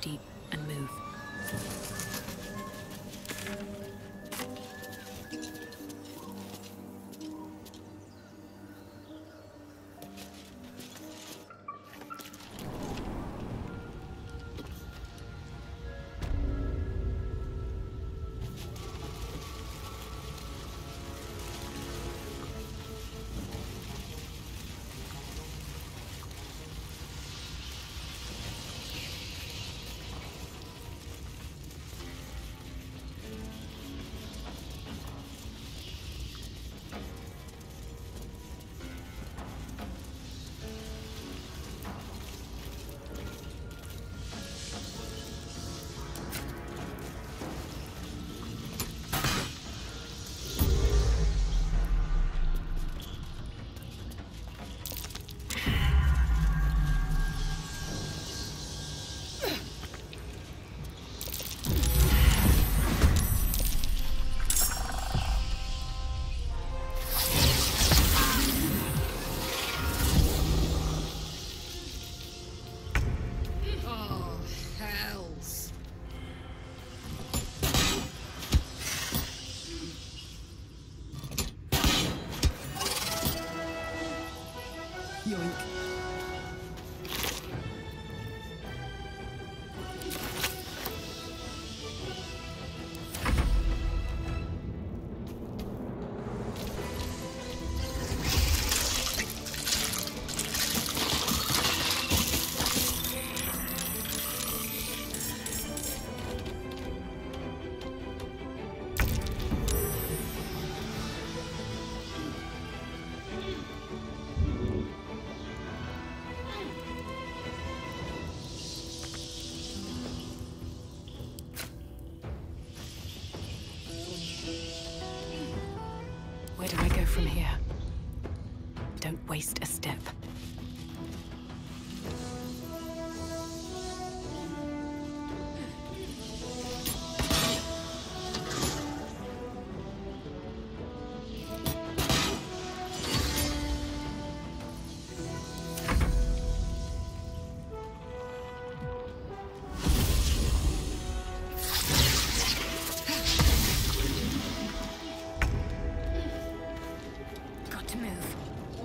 deep and move. Where do I go from here? Don't waste a step. Got to move.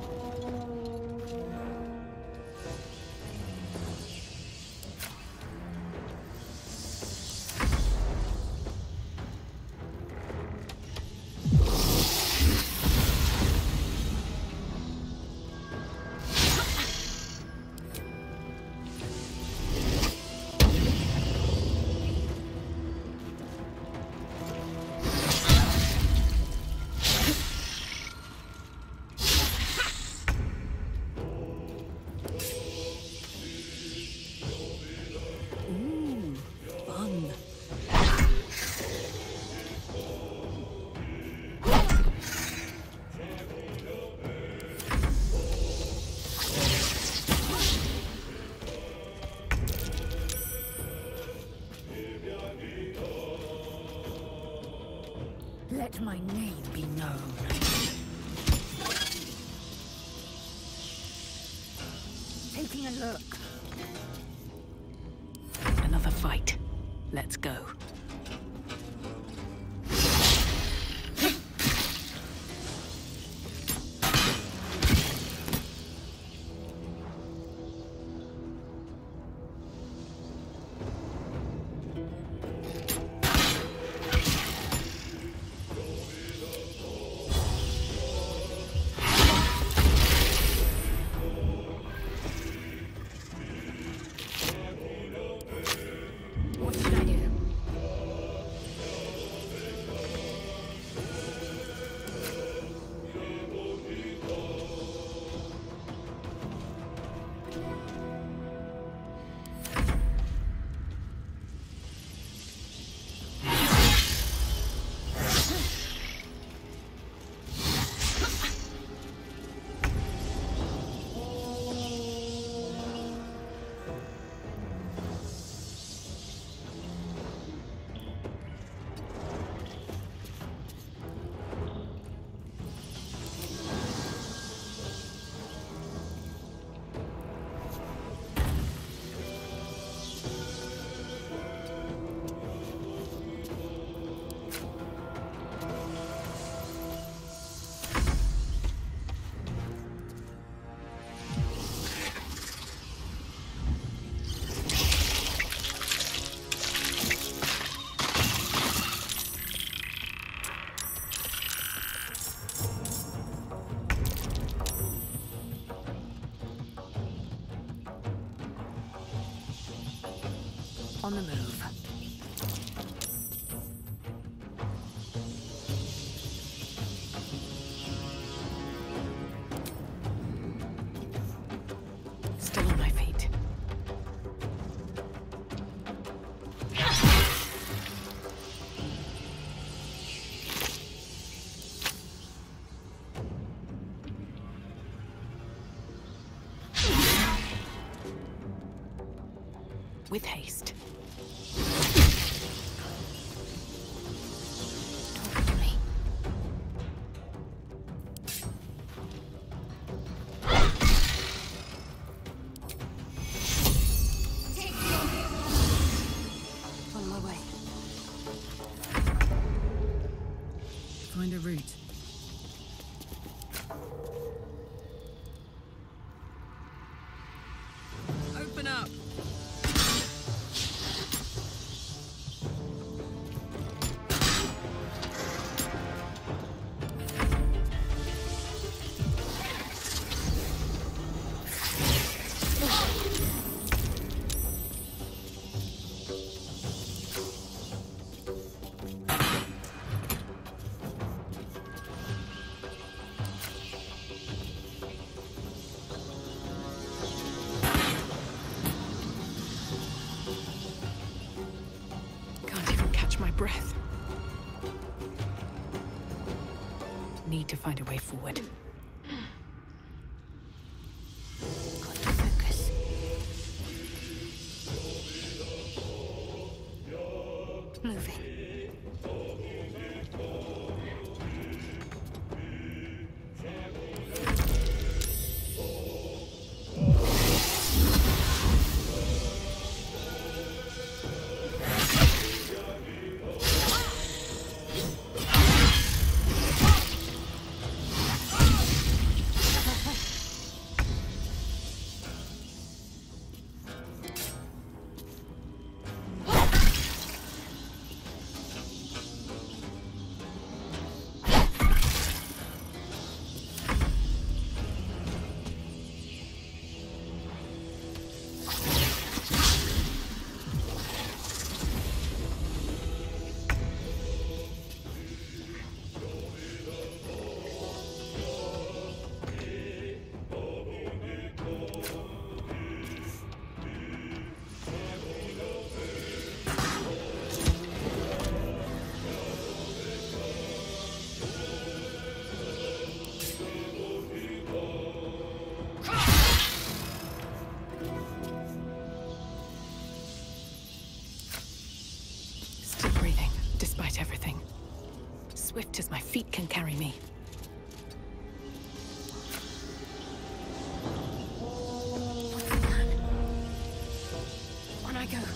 Let my name be known. Taking a look. Another fight. Let's go. What should I do? with haste. Talk to me. On my way. Find a route. Open up! Can't even catch my breath. Need to find a way forward. Got to focus. Moving. Still breathing, despite everything. Swift as my feet can carry me. What's the plan? On I go.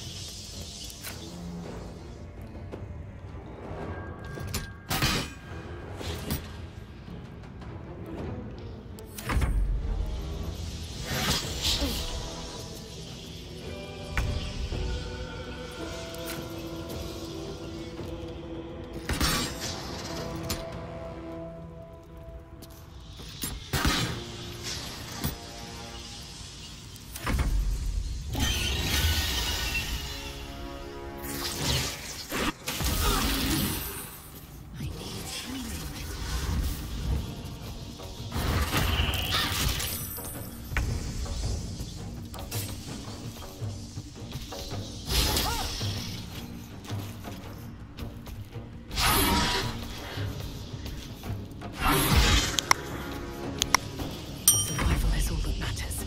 Survival is all that matters.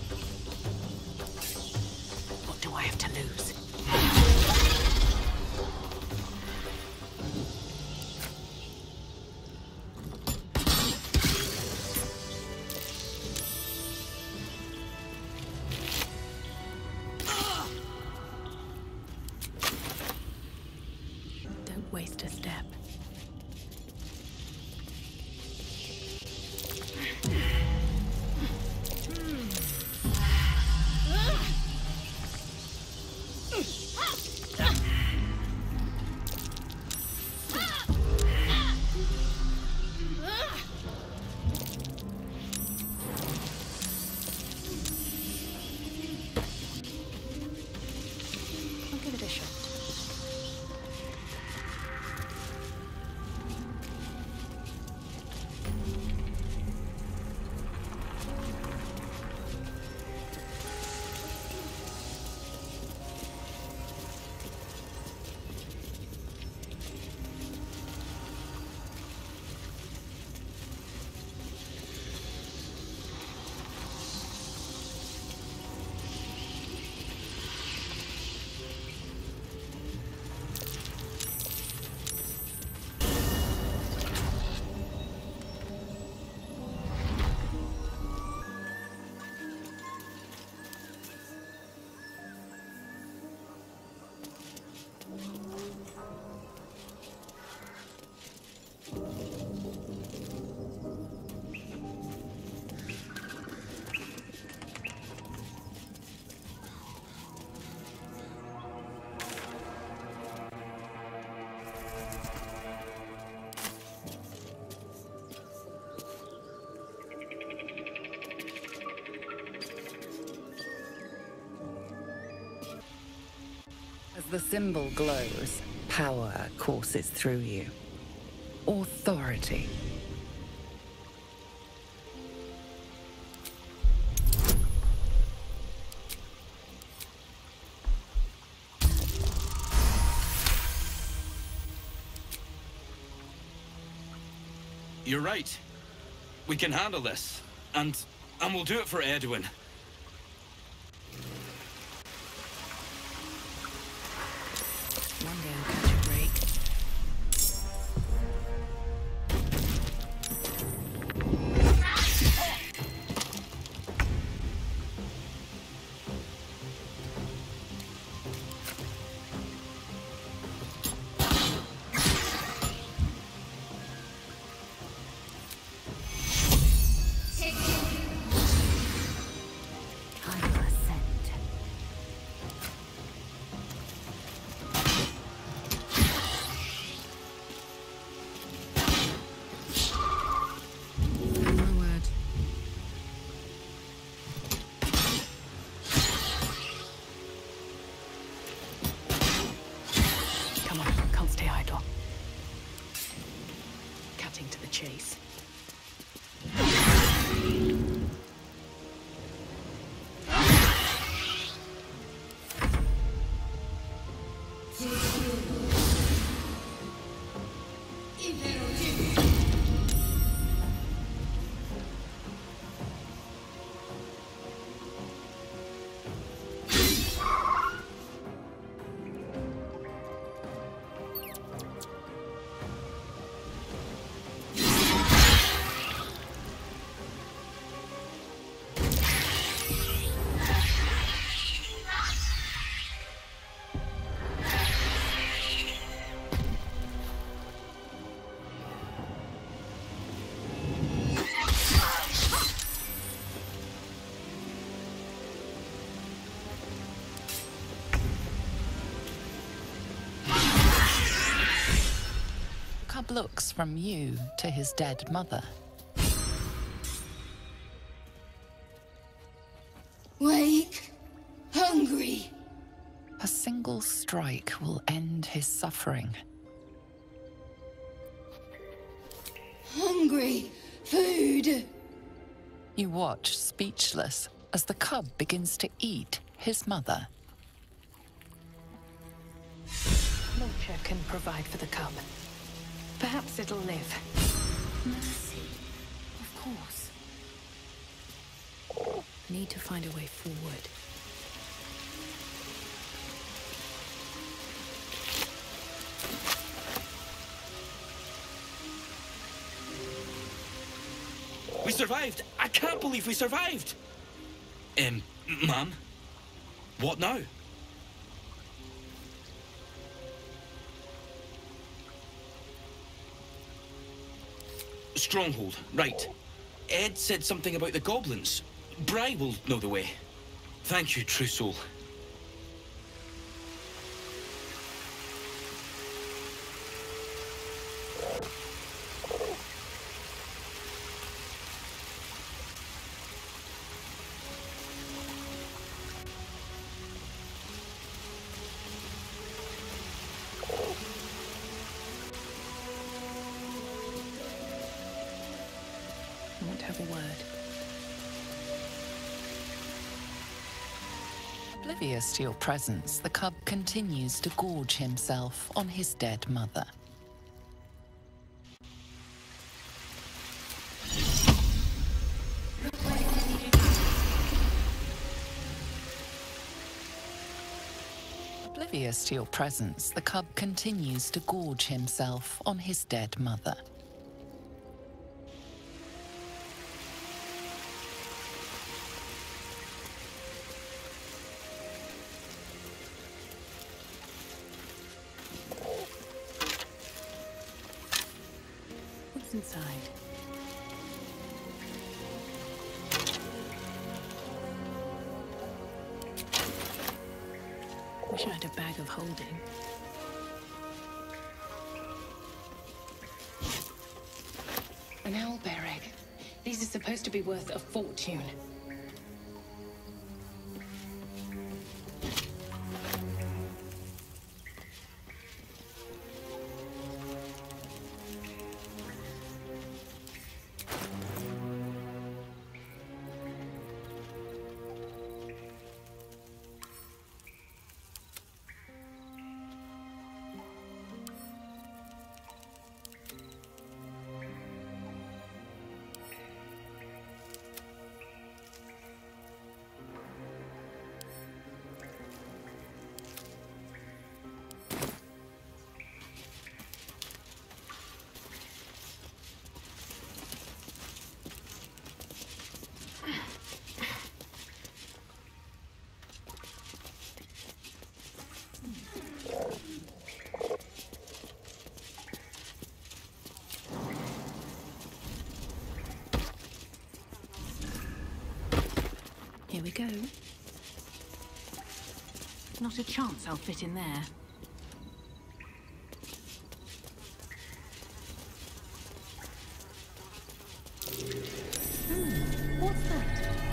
What do I have to lose? Don't waste a step. I'll give it a shot. the symbol glows, power courses through you. Authority. You're right. We can handle this. And we'll do it for Edwin. One day I'll catch a break. Chase. Cub looks from you to his dead mother. Wake. Hungry. A single strike will end his suffering. Hungry. Food. You watch, speechless, as the cub begins to eat his mother. Nature can provide for the cub. Perhaps it'll live. Mercy. Of course. Need to find a way forward. We survived! I can't believe we survived! Ma'am? What now? Stronghold, right. Ed said something about the goblins. Bri will know the way. Thank you, true soul. I want to have a word. Oblivious to your presence, the cub continues to gorge himself on his dead mother. Oblivious to your presence, the cub continues to gorge himself on his dead mother. What's inside? Wish I had a bag of holding. An owlbear egg. These are supposed to be worth a fortune. we go. Not a chance I'll fit in there. What's that?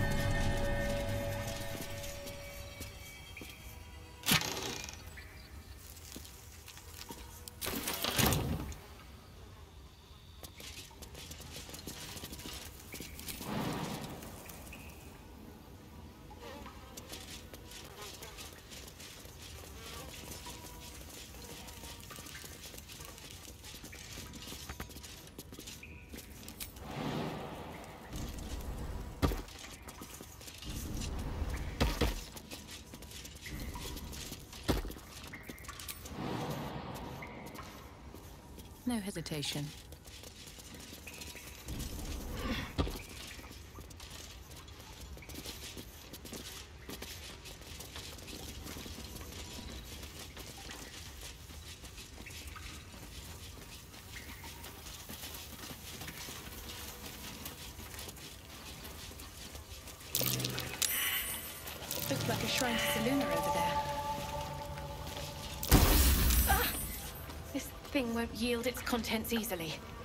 No hesitation. Looks like a shrine to Selûne over there. This thing won't yield its contents easily.